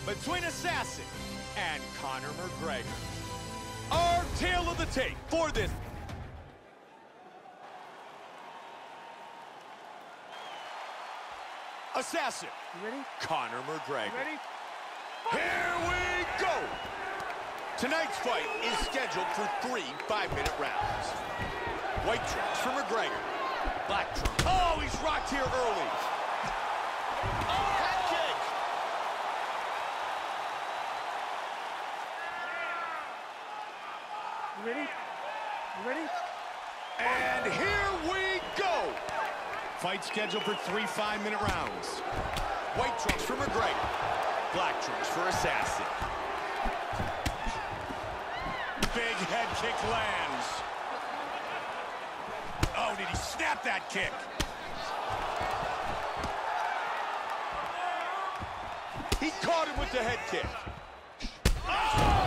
between Assassin and Conor McGregor. Our tale of the tape for this. Assassin. You ready? Conor McGregor. You ready? Here we go! Tonight's fight is scheduled for 3 5-minute rounds. White trunks for McGregor. Black trunks. Oh, he's rocked here early. Oh, head kick! You ready? You ready? And here we go! Fight scheduled for 3 5-minute rounds. White trunks for McGregor. Black trunks for Assassin. Big head kick lands. Oh, did he snap that kick? He caught him with the head kick. Oh!